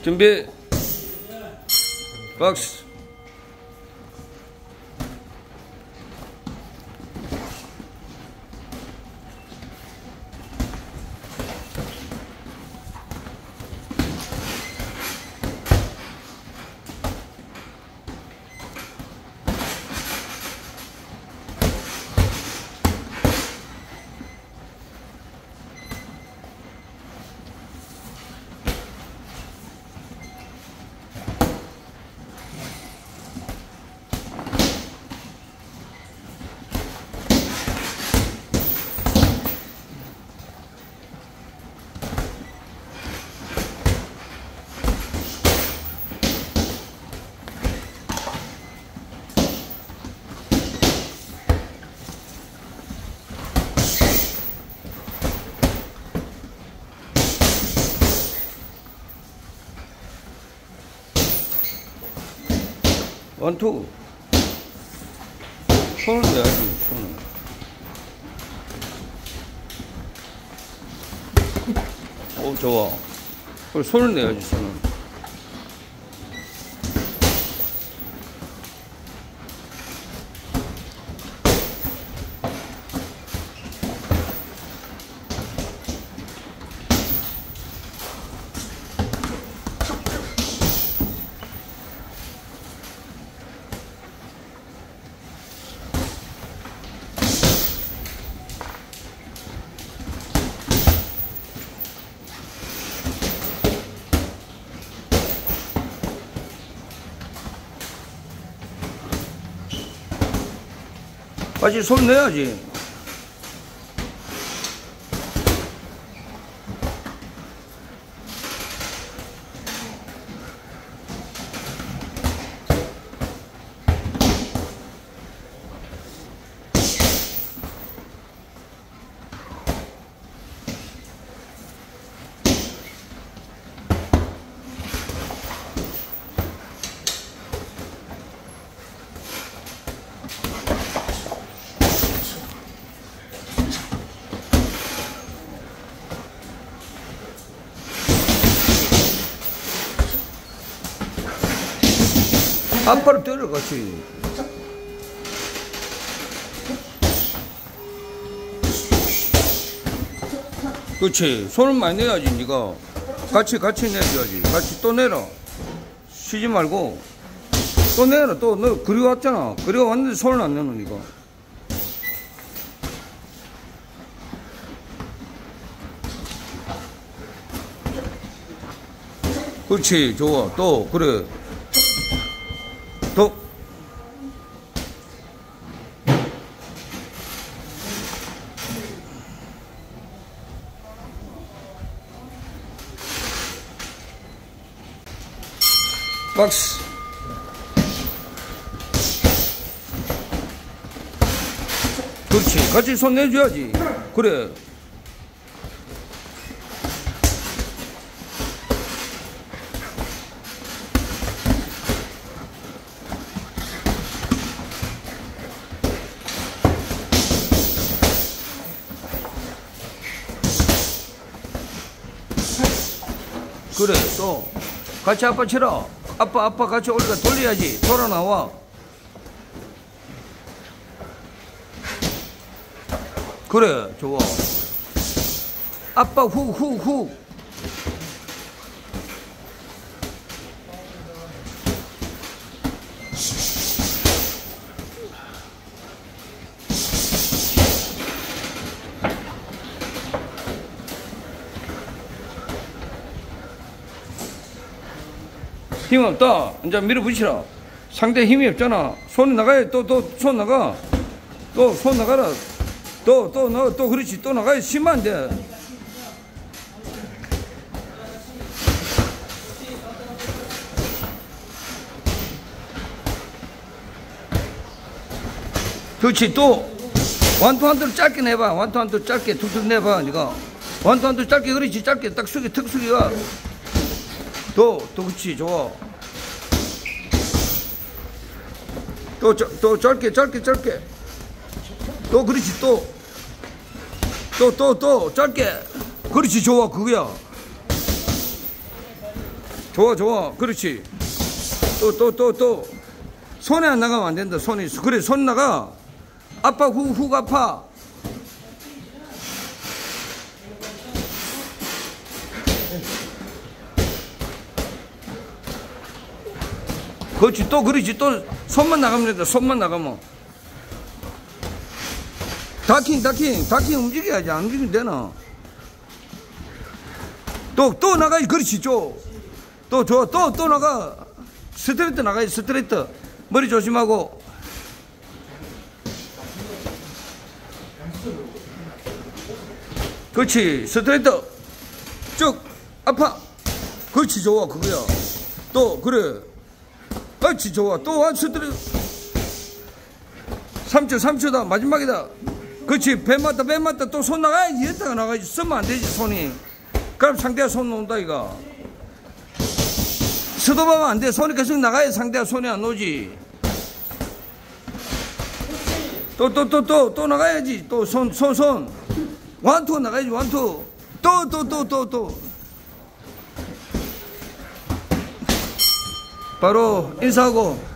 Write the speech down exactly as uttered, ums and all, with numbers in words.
준비. 박스. 원투. 손을 내야지, 손을. 오, 좋아. 그래, 손을 내야지, 손을. 같이 손 내야지. 앞발을 때려 같이. 그렇지. 손을 많이 내야지. 니가 같이 같이 내줘야지. 같이 또 내라. 쉬지 말고 또 내라. 또 너 그리 왔잖아. 그리 왔는데 손을 안 내는 니가. 그렇지. 좋아. 또 그래. 또 박스. 그렇지. 같이 손 내줘야지. 그래. 그래. 또 같이 아빠 치라. 아빠 아빠 같이 우리가 돌려야지. 돌아 나와. 그래. 좋아. 아빠 훅 훅 훅. 힘 없다. 이제 밀어붙이라. 상대 힘이 없잖아. 손이 나가야 또 또 손 나가. 또 손 나가라. 또 또 너 또 그렇지. 또 나가야 쉬면 안 돼. 그렇지. 또 완투 한투를 짧게 내봐. 완투 한투 짧게 툭툭 내봐. 니가 완투 한투 짧게. 그렇지. 짧게 딱 숙여 턱 숙여. 또, 또, 그렇지, 좋아. 또, 또, 짧게, 짧게, 짧게. 또, 그렇지, 또. 또, 또, 또, 짧게. 그렇지, 좋아, 그거야. 좋아, 좋아. 그렇지. 또, 또, 또, 또. 손에 안 나가면 안 된다. 손이. 그래, 손 나가. 아파, 훅, 훅 아파. 그렇지. 또, 그렇지. 또, 손만 나가면 된다. 손만 나가면. 다킹, 다킹. 다킹 움직여야지. 안 움직이면 되나? 또, 또 나가야지. 그렇지. 또, 또, 좋아. 또, 또 나가. 스트레이트 나가야지. 스트레이트. 머리 조심하고. 그렇지. 스트레이트. 쭉. 아파. 그렇지. 좋아. 그거야. 또, 그래. 그렇지. 좋아. 또, 와. 스트레이트. 삼 초, 삼 초다. 마지막이다. 그렇지. 배 맞다, 배 맞다. 또 손 나가야지. 이랬다가 나가야지. 쓰면 안 되지, 손이. 그럼 상대가 손 놓는다, 이거. 스톱하면 안 돼. 손이 계속 나가야 상대가 손이 안 오지. 또, 또, 또, 또, 또 나가야지. 또 손, 손, 손. 원투 나가야지, 원투. 또, 또, 또, 또, 또. 바로 인사하고.